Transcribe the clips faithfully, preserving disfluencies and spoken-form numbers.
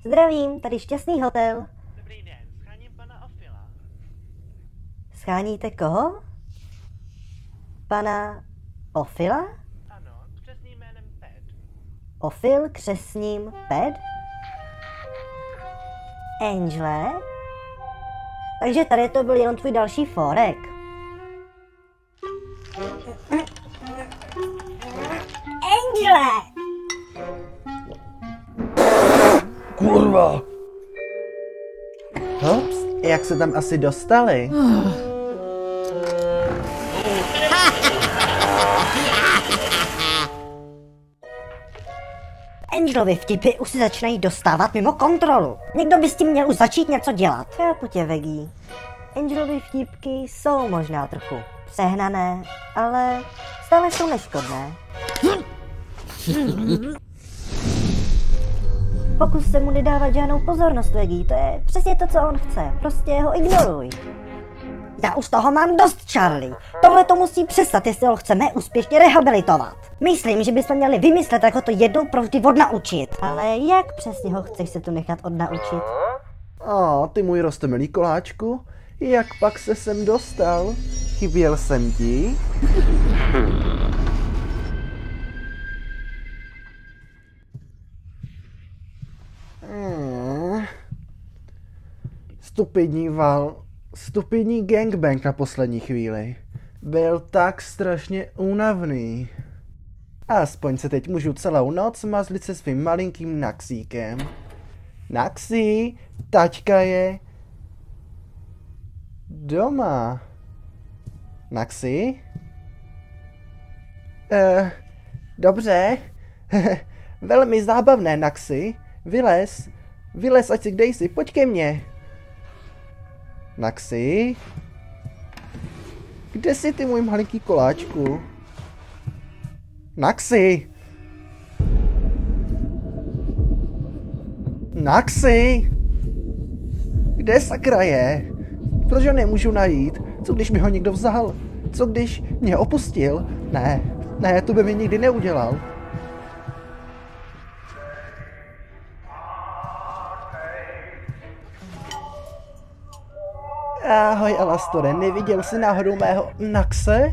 Zdravím, tady Šťastný hotel. Dobrý den, scháním pana Ofila. Scháníte koho? Pana Ofila? Ano, s křestním jménem Pet. Ofil křestním Pet? Angele? Takže tady to byl jenom tvůj další forek. Angele! Kurva! Hops, jak se tam asi dostali? Angelovy vtipy už se začínají dostávat mimo kontrolu. Někdo by s tím měl už začít něco dělat. Chápu tě, Veggie. Angelovy vtipky jsou možná trochu přehnané, ale stále jsou neškodné. Pokus se mu nedávat žádnou pozornost, Veggie, to je přesně to, co on chce. Prostě ho ignoruj. Já už toho mám dost, Charlie. Tohle to musí přestat, jestli ho chceme úspěšně rehabilitovat. Myslím, že bychom měli vymyslet, jak ho to jednou provždy odnaučit. Ale jak přesně ho chceš se tu nechat odnaučit? O, ty můj roztomilý koláčku, jak pak se sem dostal? Chyběl jsem ti? Hmm. Stupidní val, stupidní gangbang na poslední chvíli. Byl tak strašně únavný. Aspoň se teď můžu celou noc mazlit se svým malinkým Naxíkem. Naxi, taťka je doma. Naxi? Eh, dobře. Velmi zábavné, Naxi. Vylez. Vylez, ať si kde jsi, pojď ke mně. Naxi? Kde jsi ty, můj malinký koláčku? Naxi! Naxi! Kde sakra je? Proč ho nemůžu najít? Co když mi ho někdo vzal? Co když mě opustil? Ne, ne, to by mi nikdy neudělal. Ahoj, Alastore, neviděl jsi náhodou mého Naxe?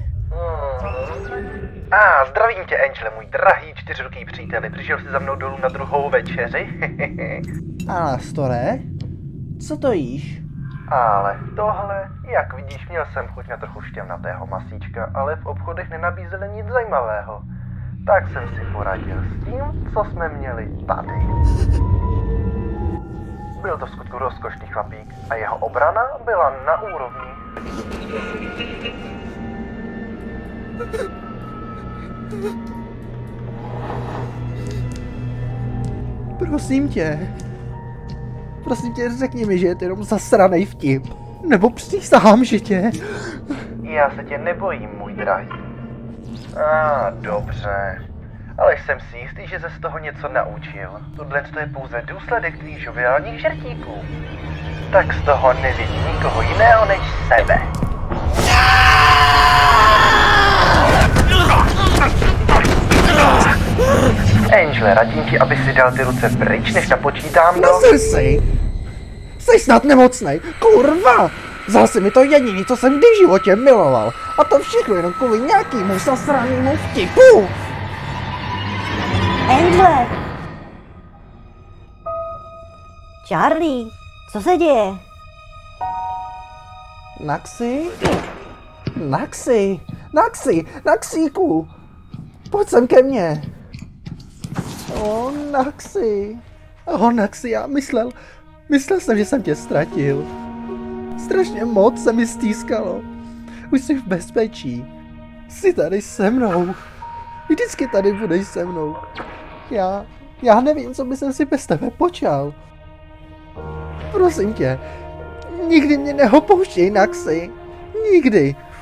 A ah, zdravím tě, Angele, můj drahý čtyřruký příteli. Přišel jsi za mnou dolů na druhou večeři? Alastore? Co to jíš? Ale tohle, jak vidíš, měl jsem chuť na trochu štěvnatého masíčka, ale v obchodech nenabízeli nic zajímavého. Tak jsem si poradil s tím, co jsme měli tady. Byl to v skutku rozkošný chlapík a jeho obrana byla na úrovni. Prosím tě. Prosím tě, řekni mi, že je to jenom zasranej vtip. Nebo přísahám, že tě... Já se tě nebojím, můj drahý. A ah, dobře. Ale jsem si jistý, že se z toho něco naučil. Tohle je pouze důsledek tvých žoviálních žertíků. Tak z toho nevidí nikoho jiného než sebe. Angele, radím ti, aby si dal ty ruce pryč, než napočítám do... Neser si! Jsi snad nemocnej, kurva! Vzal si mi to jediný, co jsem kdy v životě miloval. A to všechno jenom kvůli nějakýmu zasranému vtipu! Angele! Charlie, co se děje? Naxi? Naxi! Naxi! Naxíku! Pojď sem ke mně! O, Naxi! O, Naxi, já myslel... Myslel jsem, že jsem tě ztratil. Strašně moc se mi stýskalo. Už jsi v bezpečí. Jsi tady se mnou. Vždycky tady budeš se mnou. Já... Já nevím, co by jsem si bez tebe počal. Prosím tě, nikdy mě neopouštěj, Naxi. Nikdy.